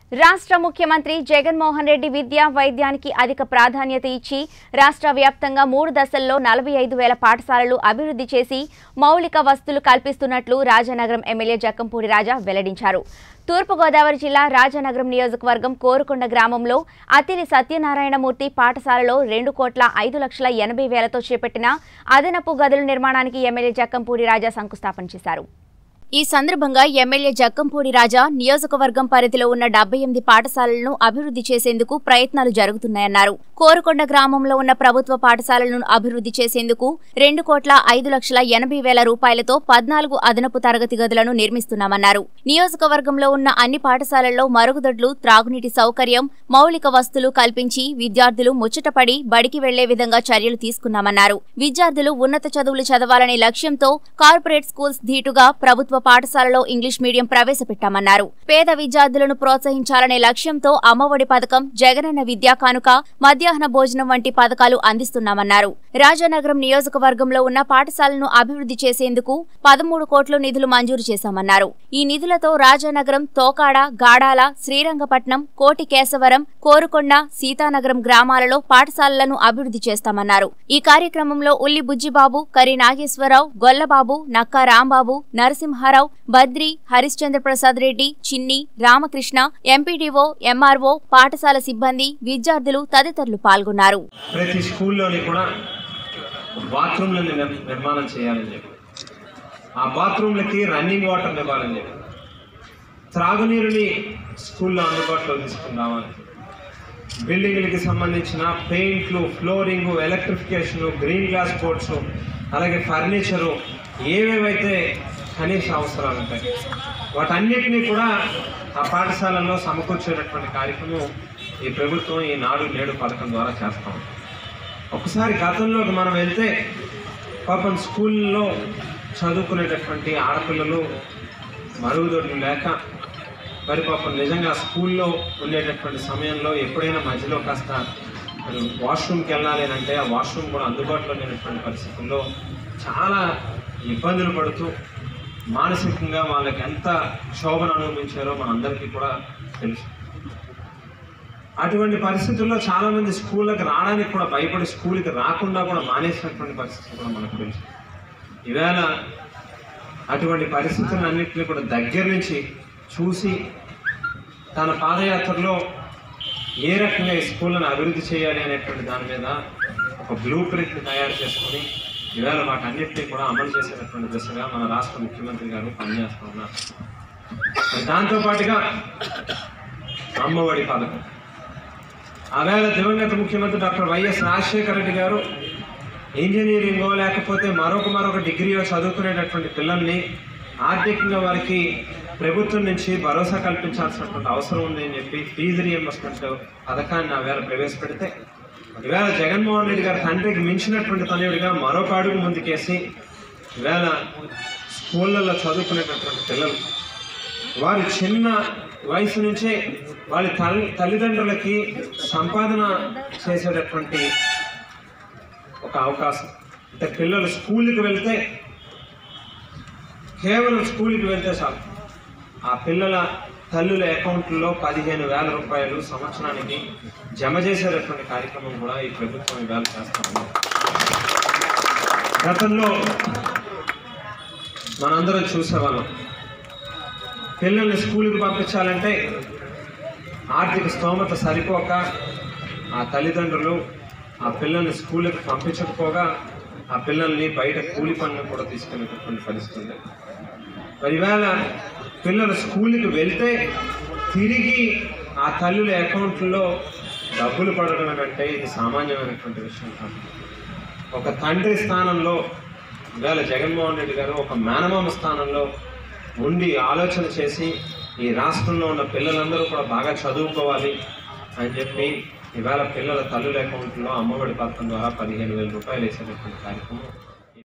రాష్ట్ర ముఖ్యమంత్రి జగన్మోహన్ రెడ్డి విద్యా వైద్యానికి అధిక ప్రాధాన్యత ఇచ్చి రాష్ట్ర వ్యాప్తంగా 3 దశల్లో 45,000 పాఠశాలలు అభివృద్ధి చేసి మౌలిక వసతులు కల్పిస్తున్నట్లు రాజానగరం ఎమ్మెల్యే జక్కంపూడి రాజా వెల్లడించారు. తూర్పు గోదావరి జిల్లా రాజానగరం నియోజకవర్గం కోరుకొండ గ్రామంలో అతిరి సత్యనారాయణమూర్తి పాఠశాలలో 2,05,80,000తో చేపట్టిన అదనపు గదుల నిర్మాణానికి ఎమ్మెల్యే జక్కంపూడి రాజా శంకుస్థాపన చేశారు. ఈ సందర్భంగా ఎమ్మెల్యే జక్కంపూడి రాజా నియోజకవర్గం పరిధిలో ఉన్న 78 పాఠశాలలను అభివృద్ధి చేసేందుకు ప్రయత్నాలు జరుగుతున్నాయన్నారు. కోరుకొండ గ్రామంలో ఉన్న ప్రభుత్వ పాఠశాలలను అభివృద్ధి చేసేందుకు 2,05,80,000 రూపాయలతో 14 అదనపు తరగతి గదులను నిర్మిస్తున్నామన్నారు. నియోజకవర్గంలో ఉన్న అన్ని పాఠశాలల్లో మరుగుదొడ్లు, త్రాగునీటి సౌకర్యం, మౌలిక వసతులు కల్పించి విద్యార్థులు ముచ్చటపడి బడికి వెళ్లే విధంగా చర్యలు తీసుకున్నామన్నారు. విద్యార్థులు ఉన్నత చదువులు చదవాలనే లక్ష్యంతో కార్పొరేట్ స్కూల్స్ ధీటుగా ప్రభుత్వ పాఠశాలలో ఇంగ్లీష్ మీడియం ప్రవేశపెట్టామన్నారు. పేద విద్యార్థులను ప్రోత్సహించాలనే లక్ష్యంతో అమ్మఒడి పథకం, జగనన్న విద్యా కానుక, మధ్యాహ్న భోజనం వంటి పథకాలు అందిస్తున్నామన్నారు. రాజానగరం నియోజకవర్గంలో ఉన్న పాఠశాలను అభివృద్ధి చేసేందుకు 13 కోట్ల నిధులు మంజూరు చేశామన్నారు. ఈ నిధులతో రాజానగరం, తోకాడ, గాడాల, శ్రీరంగపట్నం, కోటి కేశవరం, కోరుకొండ, సీతానగరం గ్రామాలలో పాఠశాలలను అభివృద్ధి చేస్తామన్నారు. ఈ కార్యక్రమంలో ఉల్లి బుజ్జిబాబు, కరి నాగేశ్వరరావు, గొల్లబాబు, నక్కా రాంబాబు, నరసింహారావు, బద్రి, హరిశ్చంద్ర ప్రసాద్ రెడ్డి, చిన్ని, రామకృష్ణ, ఎంపీడీఓ, ఎంఆర్ఓ, పాఠశాల సిబ్బంది, విద్యార్థులు తదితరులు పాల్గొన్నారు. ప్రతి స్కూల్లోని కూడా బాత్రూమ్లను నిర్మాణం చేయాలని చెప్పి, ఆ బాత్రూమ్లకి రన్నింగ్ వాటర్ ఇవ్వాలని చెప్పి, త్రాగునీరుని స్కూల్లో అందుబాటులో తీసుకున్నామని, బిల్డింగ్లకి సంబంధించిన పెయింట్లు, flooring, electrification, green glass boards, అలాగే ఫర్నిచరు, ఏవేవైతే కనీస అవసరాలు ఉంటాయి వాటన్నిటినీ కూడా ఆ పాఠశాలలో సమకూర్చేటటువంటి కార్యక్రమం ఈ ప్రభుత్వం ఈ నాడు నేడు పథకం ద్వారా చేస్తాం. ఒకసారి గతంలోకి మనం వెళ్తే పాపం స్కూల్లో చదువుకునేటటువంటి ఆడపిల్లలు మరుగుదొడ్లు లేక మరి పాపం నిజంగా స్కూల్లో ఉండేటటువంటి సమయంలో ఎప్పుడైనా మధ్యలో కాస్త వాష్రూమ్కి వెళ్ళాలి అంటే ఆ వాష్రూమ్ కూడా అందుబాటులో లేనటువంటి పరిస్థితుల్లో చాలా ఇబ్బందులు పడుతూ మానసికంగా వాళ్ళకి ఎంత క్షోభను అనుభవించారో మనందరికీ కూడా తెలుసు. అటువంటి పరిస్థితుల్లో చాలామంది స్కూళ్ళకి రావడానికి కూడా భయపడి స్కూల్కి రాకుండా కూడా మానేసినటువంటి పరిస్థితులు కూడా మనకు తెలుసు. ఈవేళ అటువంటి పరిస్థితులన్నింటినీ కూడా దగ్గర నుంచి చూసి తన పాదయాత్రలో ఏ రకంగా ఈ స్కూళ్ళను అభివృద్ధి చేయాలి అనేటువంటి దాని మీద ఒక బ్లూ ప్రింట్ని తయారు చేసుకొని ఈవేళ వాటన్నిటినీ కూడా అమలు చేసేటటువంటి దిశగా మన రాష్ట్ర ముఖ్యమంత్రి గారు పనిచేస్తూ ఉన్నారు. దాంతోపాటుగా అమ్మఒడి పథకం, ఆవేళ దివంగత ముఖ్యమంత్రి డాక్టర్ వైఎస్ రాజశేఖర రెడ్డి గారు ఇంజనీరింగో లేకపోతే మరొక డిగ్రీయో చదువుకునేటటువంటి పిల్లల్ని ఆర్థికంగా వారికి ప్రభుత్వం నుంచి భరోసా కల్పించాల్సినటువంటి అవసరం ఉంది అని చెప్పి ఫీజు రీయింబర్స్మెంట్ పథకాన్ని ఆవేళ ప్రవేశపెడితే ఈవేళ జగన్మోహన్ రెడ్డి గారి తండ్రికి మించినటువంటి తనయుడిగా మరొక అడుగు ముందుకేసి ఈవేళ స్కూళ్ళల్లో చదువుకునేటటువంటి పిల్లలు వారి చిన్న వయసు నుంచే వాళ్ళ తల్లిదండ్రులకి సంపాదన చేసేటటువంటి ఒక అవకాశం. అంటే పిల్లలు స్కూల్కి వెళ్తే కేవలం స్కూల్కి వెళ్తే చాలు ఆ పిల్లల తల్లుల అకౌంట్లో 15,000 రూపాయలు సంవత్సరానికి జమ చేసేటటువంటి కార్యక్రమం కూడా ఈ ప్రభుత్వం ఇవాళ చేస్తాము. గతంలో మనందరం చూసేవాళ్ళం, పిల్లల్ని స్కూల్కి పంపించాలంటే ఆర్థిక స్తోమత సరిపోక ఆ తల్లిదండ్రులు ఆ పిల్లల్ని స్కూల్కి పంపించకపోగా ఆ పిల్లల్ని బయట కూలి పనులు కూడా తీసుకునేటటువంటి పరిస్థితి. మరి ఇవాళ పిల్లలు స్కూల్కి వెళ్తే తిరిగి ఆ తల్లుల అకౌంట్లో డబ్బులు పడడం అంటే ఇది సామాన్యమైనటువంటి విషయం కాదు. ఒక తండ్రి స్థానంలో ఇవాళ జగన్మోహన్ రెడ్డి గారు ఒక మేనమామ స్థానంలో ఉండి ఆలోచన చేసి ఈ రాష్ట్రంలో ఉన్న పిల్లలందరూ కూడా బాగా చదువుకోవాలి అని చెప్పి ఇవాళ పిల్లల తల్లుల అకౌంట్లో అమ్మఒడి పథకం ద్వారా 15,000 రూపాయలు వేసేటటువంటి కార్యక్రమం